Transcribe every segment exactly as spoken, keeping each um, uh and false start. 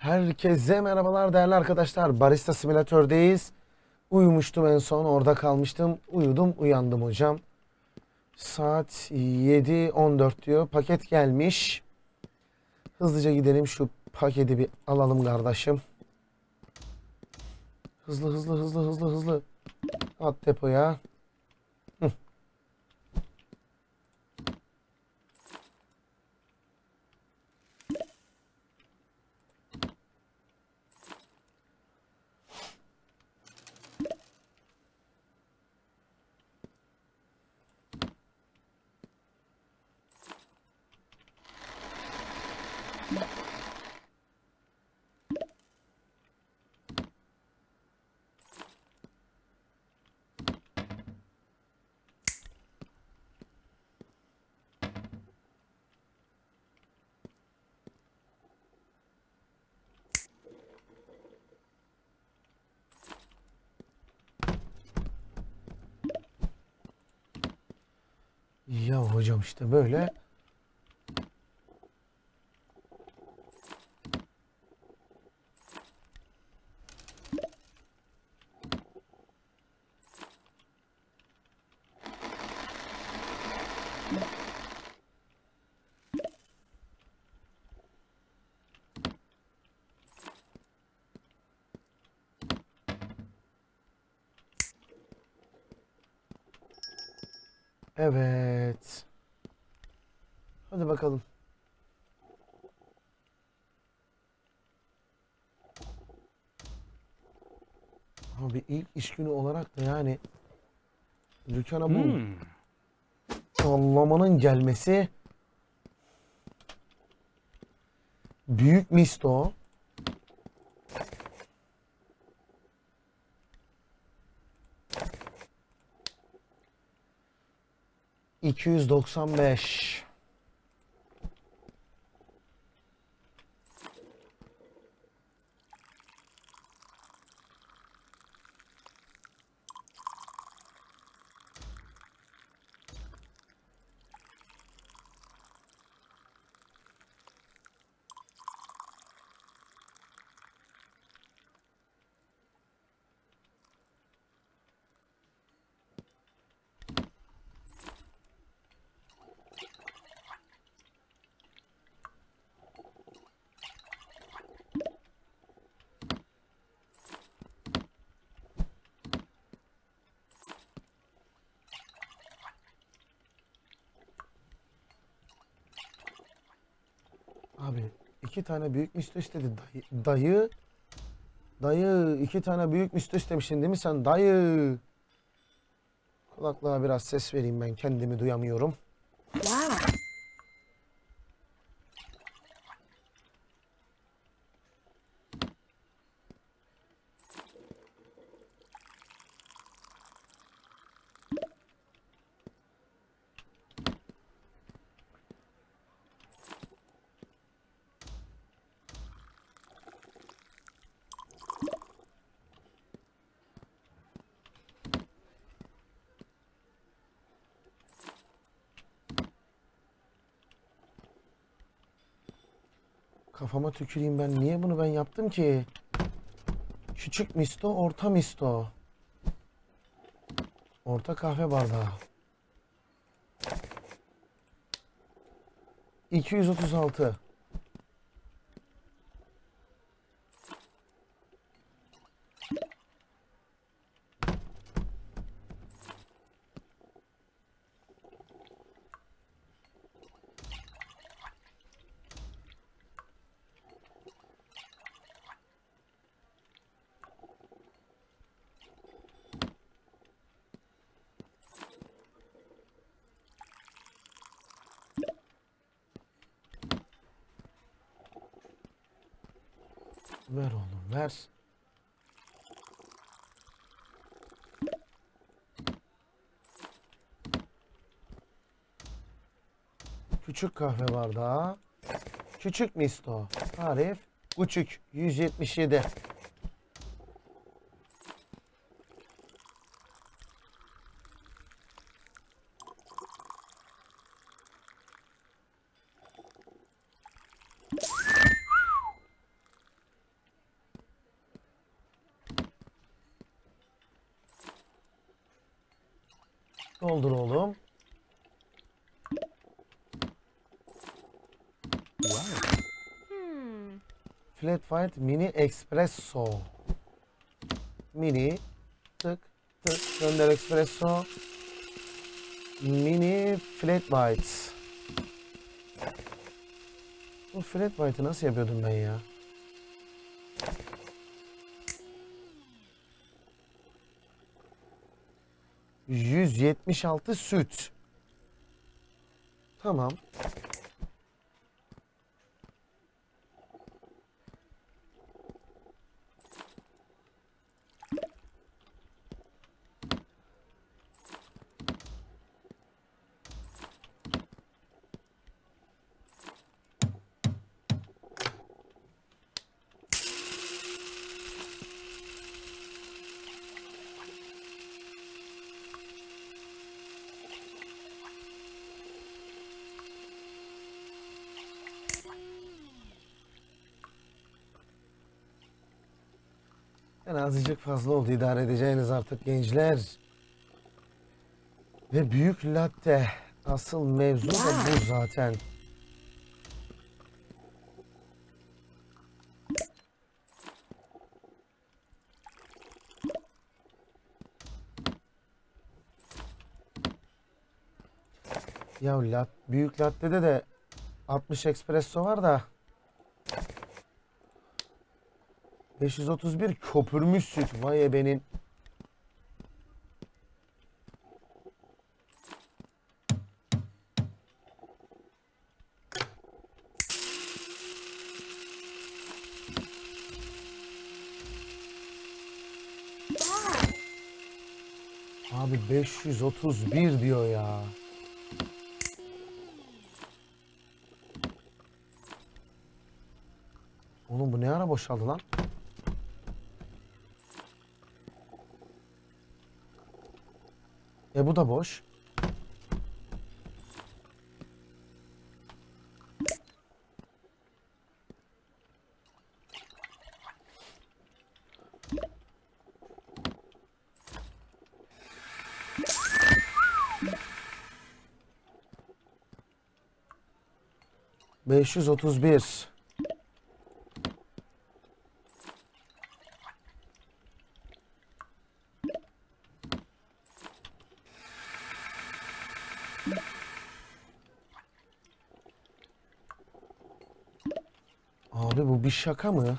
Herkese merhabalar değerli arkadaşlar. Barista Simülatör'deyiz. Uyumuştum en son, orada kalmıştım. Uyudum, uyandım hocam. Saat yedi on dört diyor. Paket gelmiş. Hızlıca gidelim, şu paketi bir alalım kardeşim. Hızlı hızlı hızlı hızlı hızlı. At depoya. Hı. Ya hocam işte böyle. Evet. Hadi bakalım. Abi ilk iş günü olarak da yani dükkana bu Hmm. sallamanın gelmesi büyük misto. iki yüz doksan beş. Abi iki tane büyük misto istedi dayı. Dayı. Dayı iki tane büyük misto istemişsin değil mi sen dayı? Kulaklığa biraz ses vereyim, ben kendimi duyamıyorum. Wow. Kafama tüküreyim, ben niye bunu ben yaptım ki? Küçük misto, orta misto. Orta kahve bardağı. iki yüz otuz altı. Ver oğlum ver. Küçük kahve bardağı. Küçük misto. Tarif. Küçük. yüz yetmiş yedi. Doldur oğlum. Wow. Hmm. Flat white mini espresso. Mini tık tık gönder espresso. Mini flat white. Bu flat white'ı nasıl yapıyordum ben ya? yüz yetmiş altı süt. Tamam. Yani azıcık fazla oldu, idare edeceğiniz artık gençler. Ve büyük latte. Asıl mevzu da bu zaten. Ya lat, büyük latte'de de altmış espresso var da beş yüz otuz bir köpürmüş süt. Vay ebenin. Abi beş yüz otuz bir diyor ya. Oğlum bu ne ara boşaldı lan? E bu da boş. beş yüz otuz bir. Abi bu bir şaka mı?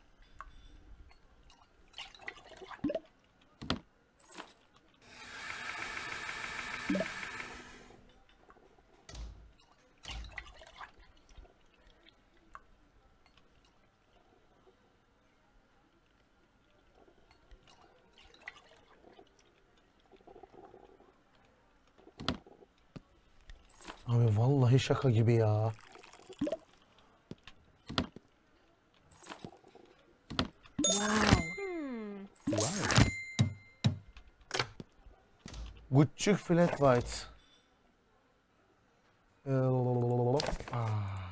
Abi vallahi şaka gibi ya. Hmm. Wow. Küçük flat white. Ee, ah.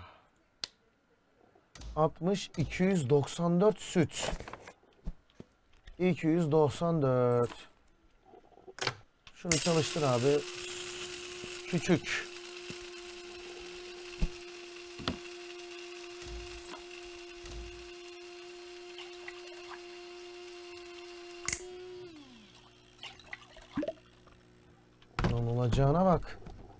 altmış iki yüz doksan dört süt. iki yüz doksan dört. Şunu çalıştır abi. Küçük. Lan olacağına bak.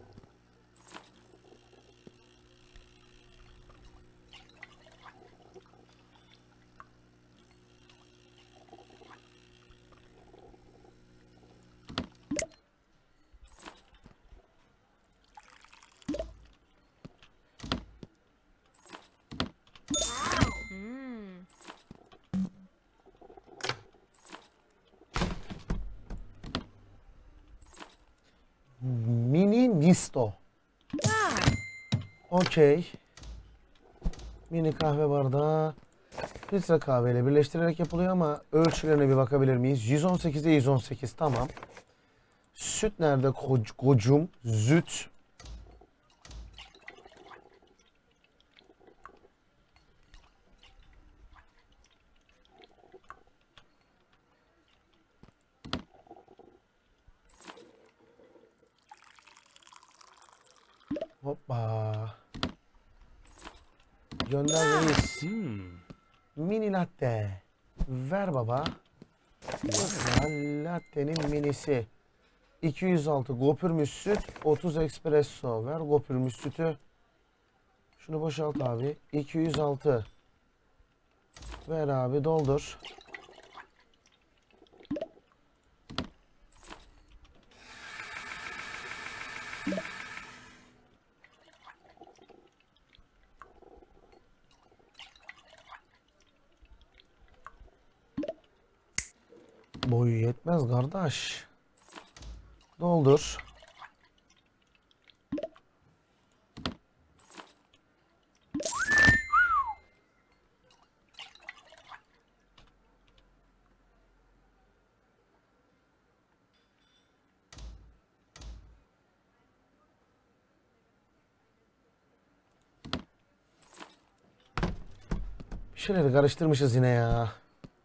Hmm. Mini Nisto. Okey. Mini kahve bardağı. Filtre kahveyle birleştirerek yapılıyor ama ölçülerine bir bakabilir miyiz? yüz on sekizde yüz on sekiz, tamam. Süt nerede ko- kocum? Züt. Hoppa. Gönder reis. Hmm. Mini latte. Ver baba. Hoppa, latte'nin minisi. iki yüz altı gopürmüş süt. otuz espresso. Ver gopürmüş sütü. Şunu boşalt abi. iki yüz altı. Ver abi, doldur. Boyu yetmez kardeş. Doldur. Bir şeyleri karıştırmışız yine ya.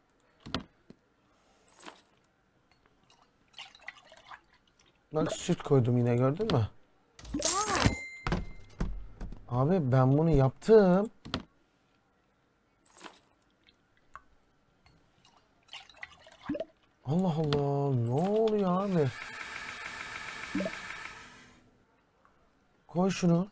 Bak süt koydum yine, gördün mü? Wow. Abi ben bunu yaptım. Allah Allah, ne oluyor abi? Koy şunu.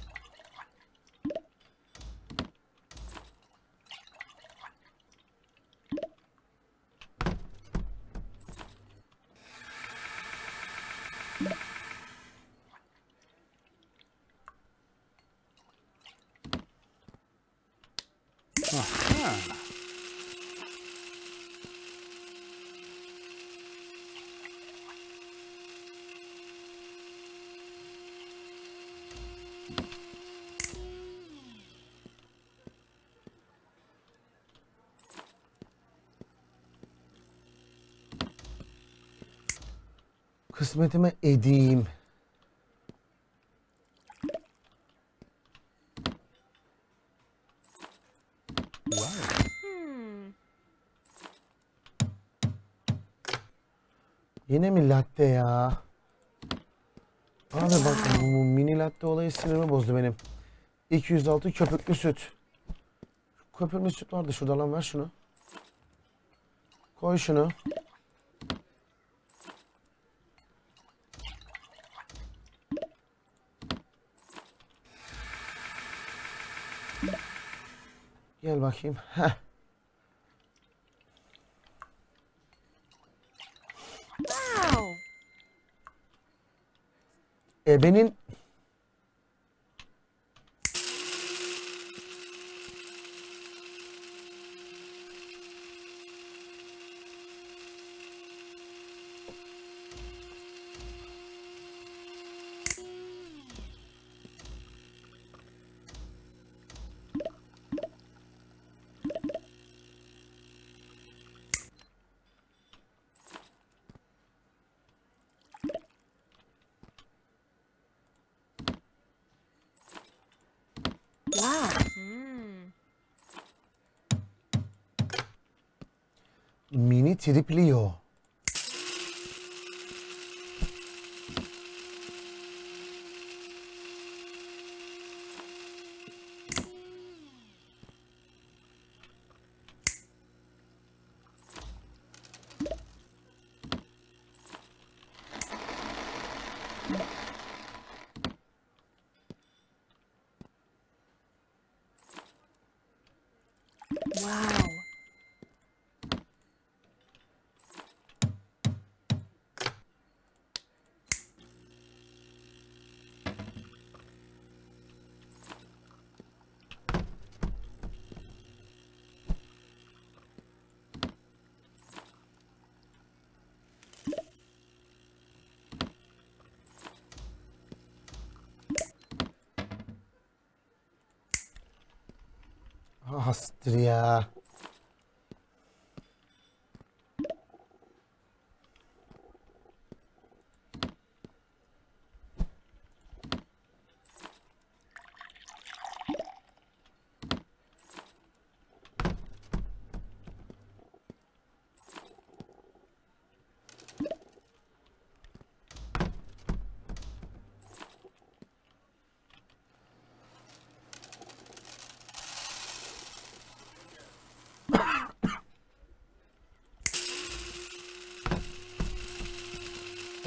Aha. Kısmetime edeyim. Wow. Hmm. Yine mi latte ya? Abi bak, bu bu mini latte olayı sinirimi bozdu benim. iki yüz altı köpüklü süt. Köpürmüş süt vardı şurada, lan ver şunu. Koy şunu. Gel bakayım. Heh. Wow. Ebenin Wow. Hmm. mini triplio. Wow. Hastır ya.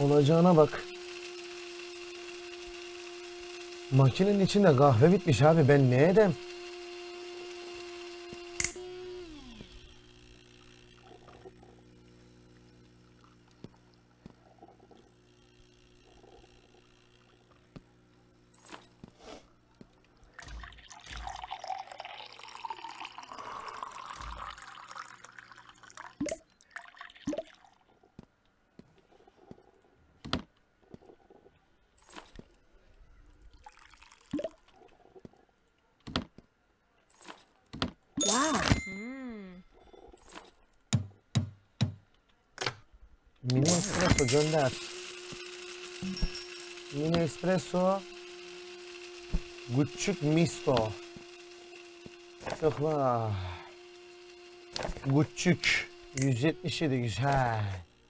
Olacağına bak. Makinenin içinde kahve bitmiş abi. Ben ne edem? Wow. Hmm. Mini espresso gönder. Mini espresso. Küçük misto. Tıkla. Küçük. yüz yetmiş yedi güzel.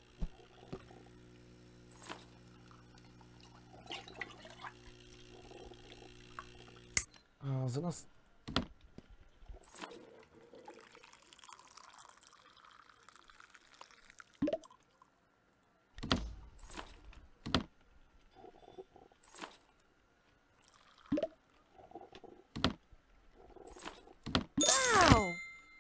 Ağzına s- Wow.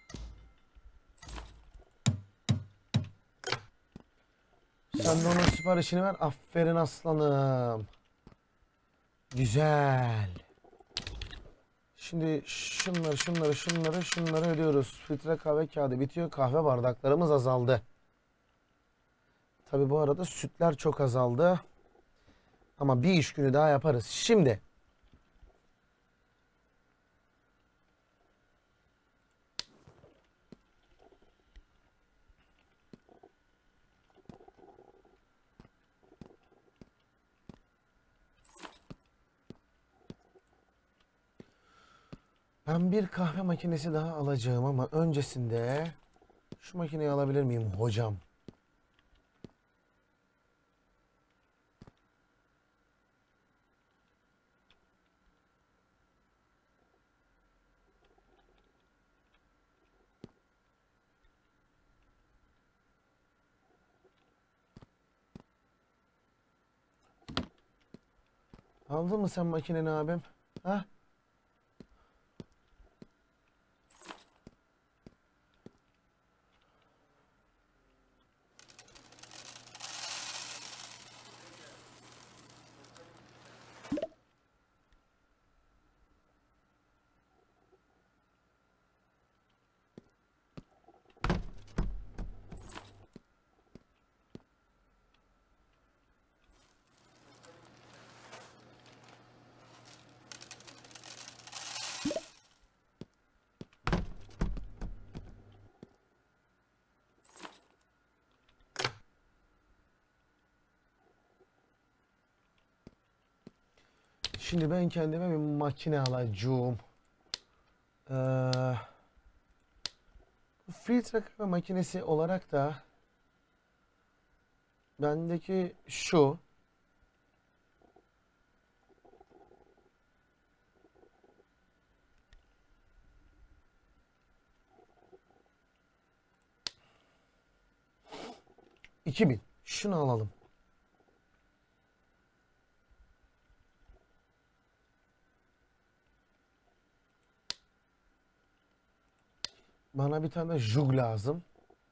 Sen de onun siparişini ver. Aferin aslanım. Güzel. Şimdi şunları şunları şunları şunları ödüyoruz. Filtre kahve kağıdı bitiyor. Kahve bardaklarımız azaldı. Tabi bu arada sütler çok azaldı. Ama bir iş günü daha yaparız. Şimdi. Ben bir kahve makinesi daha alacağım ama öncesinde şu makineyi alabilir miyim hocam? Aldın mı sen makineni abim? Ha? Şimdi ben kendime bir makine alacağım. Ee, filtre kahve makinesi olarak da bendeki şu. iki bin. Şunu alalım. Bana bir tane jug lazım.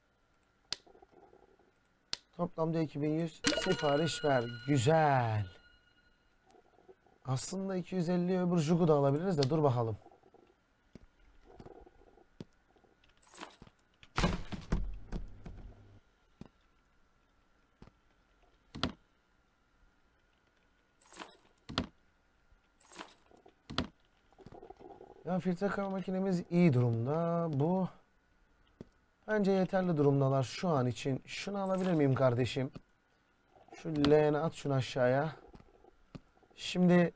Toplamda iki bin yüz sipariş ver. Güzel. Aslında iki yüz elli öbür jugu da alabiliriz de dur bakalım. Ya filtre kahve makinemiz iyi durumda. Bu bence yeterli durumdalar şu an için. Şunu alabilir miyim kardeşim? Şu leğeni at şunu aşağıya. Şimdi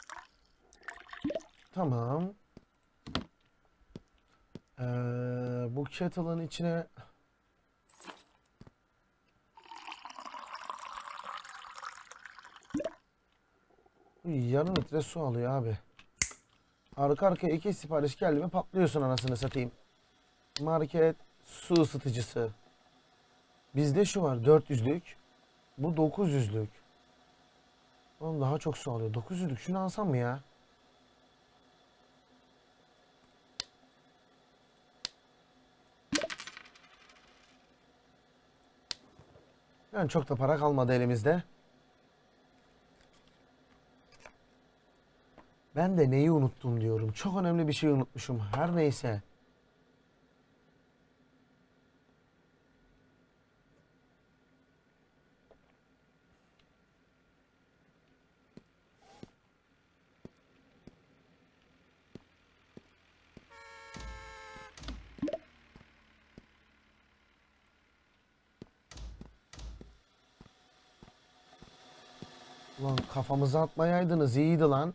tamam. Ee, Bu kettle'ın içine yarım litre su alıyor abi. Arka arkaya iki sipariş geldi mi patlıyorsun anasını satayım. Market su ısıtıcısı. Bizde şu var dört yüzlük. Bu dokuz yüzlük. Oğlum daha çok su alıyor. dokuz yüzlük şunu alsam mı ya? Yani çok da para kalmadı elimizde. Ben de neyi unuttum diyorum. Çok önemli bir şey unutmuşum. Her neyse. Ulan kafamıza atmayaydınız iyiydi lan.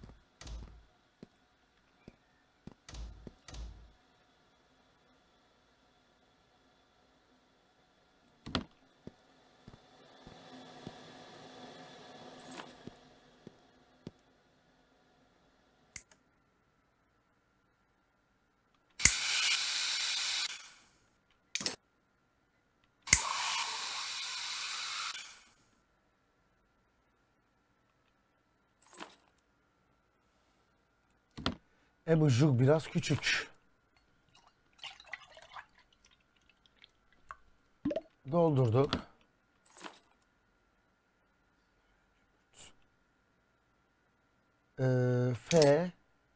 E bu jug biraz küçük. Doldurduk. Ee, F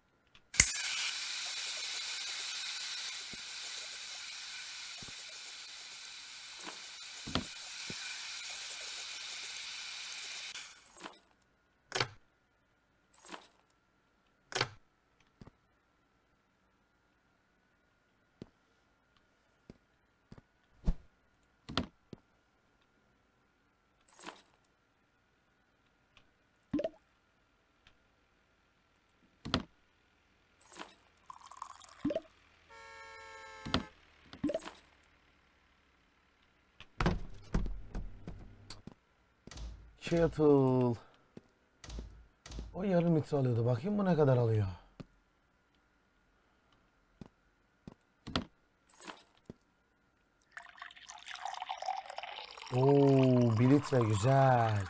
kettle. O yarım litre alıyordu. Bakayım bu ne kadar alıyor. Oo, bir litre güzel.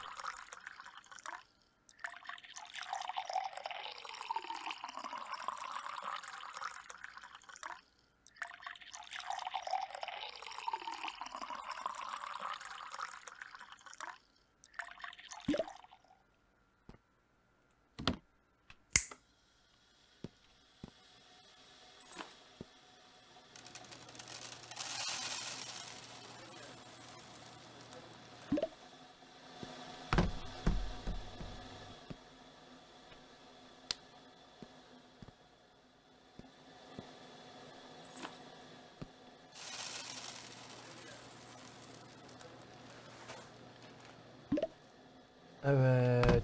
Evet.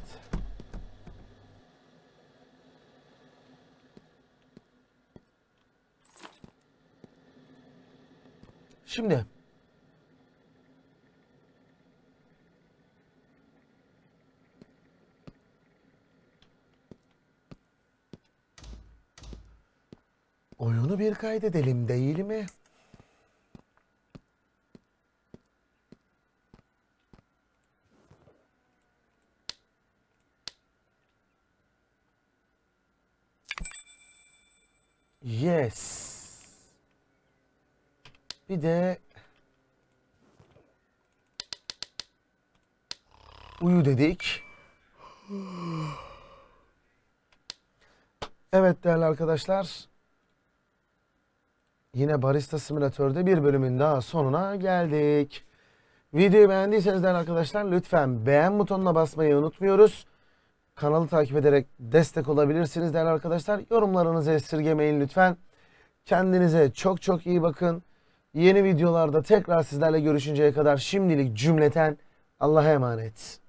Şimdi oyunu bir kaydedelim değil mi? Yes. Bir de uyu dedik. Evet değerli arkadaşlar. Yine Barista Simülatör'de bir bölümün daha sonuna geldik. Videoyu beğendiyseniz değerli arkadaşlar lütfen beğen butonuna basmayı unutmuyoruz. Kanalı takip ederek destek olabilirsiniz değerli arkadaşlar. Yorumlarınızı esirgemeyin lütfen. Kendinize çok çok iyi bakın. Yeni videolarda tekrar sizlerle görüşünceye kadar şimdilik cümleten Allah'a emanet.